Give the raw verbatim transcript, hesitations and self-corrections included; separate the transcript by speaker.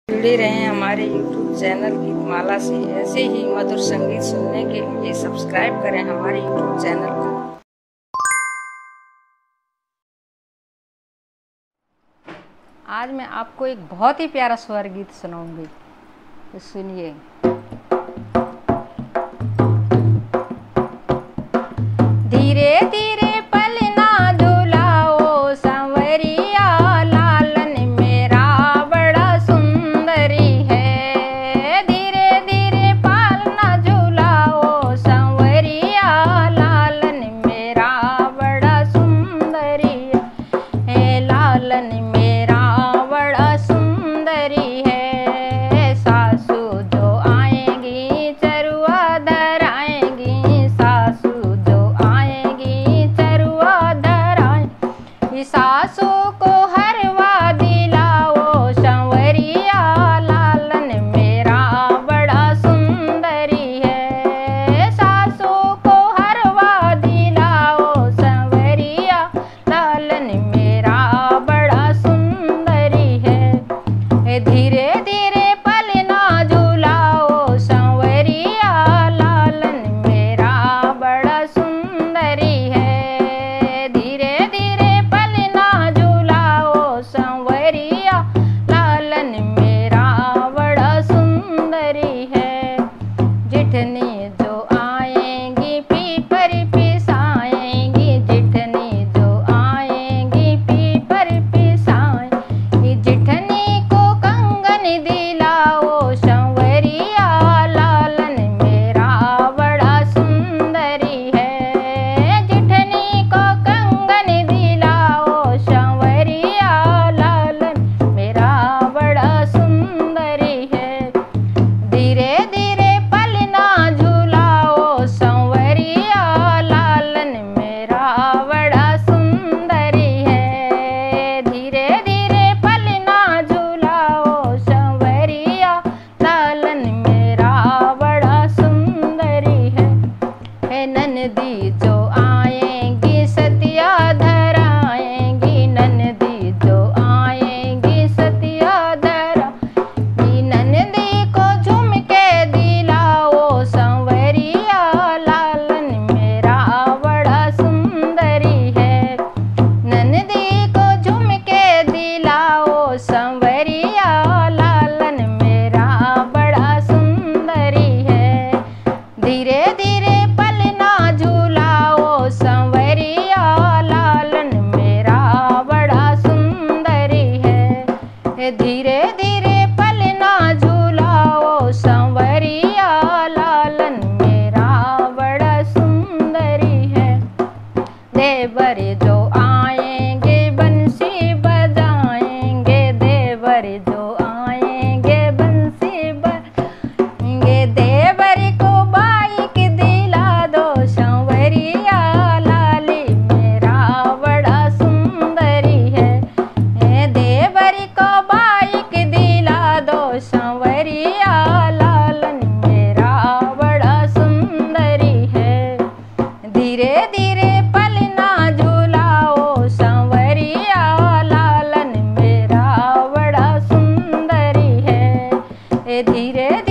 Speaker 1: जुड़े रहें हमारे यूट्यूब चैनल गीतमाला से। ऐसे ही मधुर संगीत सुनने के लिए सब्सक्राइब करें हमारे यूट्यूब चैनल को। आज मैं आपको एक बहुत ही प्यारा स्वर गीत सुनाऊंगी, तो सुनिए। धीरे धीरे पलना झुलाओ सांवरिया, लालन मेरा बड़ा सुंदरी है। धीरे धीरे पलना झुलाओ सांवरिया, लालन मेरा बड़ा सुंदरी है। लालन मेरा बड़ा सुंदरी है। सासू जो आएंगी चरुआ धराएंगी, सासू जो आएंगी चरुआ धराएंगी। सासू को हरवा दिलाओ सांवरिया, लालन मेरा बड़ा सुंदरी है। सासू को हरवा दिलाओ सांवरिया, लालन मेरा बड़ा सुंदरी है। धीरे धीरे पलना झुलाओ सांवरिया, लालन मेरा बड़ा सुंदरी है। धीरे धीरे पलना झुलाओ सांवरिया, लालन मेरा बड़ा सुंदरी है। जिठनी जो आएंगी पीपर पिसाएंगी, जिठनी जो आएंगी पीपर पिसाएंगी। जिठनी को कंगन दिलाओ सांवरिया, लालन मेरा बड़ा सुंदरी है। जिठनी को कंगन दिलाओ सांवरिया, लालन मेरा बड़ा सुंदरी है। धीरे धीरे पलना झुलाओ सांवरिया, लालन मेरा बड़ा सुंदरी है। धीरे धीरे पलना झुलाओ सांवरिया, लालन मेरा बड़ा सुंदरी है। है ननदी जो आएंगी सतिया धराएंगी, ननदी जो आएंगी सतिया धराएंगी। ननदी को झुमके दिलाओ सांवरिया, लालन मेरा बड़ा सुंदरी है। ननदी को झुमके दिलाओ सांवरिया, लालन मेरा बड़ा सुंदरी है। धीरे धीरे पलना झुलाओ सांवरिया, लालन मेरा बड़ा सुंदरी है। धीरे धीरे पलना झुलाओ सांवरिया, लालन मेरा बड़ा सुंदरी है। देवर जो आएंगे बंसी बजाएंगे, देवर जो आएंगे बंसी बजाएंगे। देवर को बाइक दिला दो सांवरिया, लाली मेरा बड़ा सुंदरी है। देवर को बाइक दिला दो सांवरिया, लालन मेरा बड़ा सुंदरी है। धीरे धीरे पलना झुलाओ सांवरिया, लालन मेरा बड़ा सुंदरी है। धीरे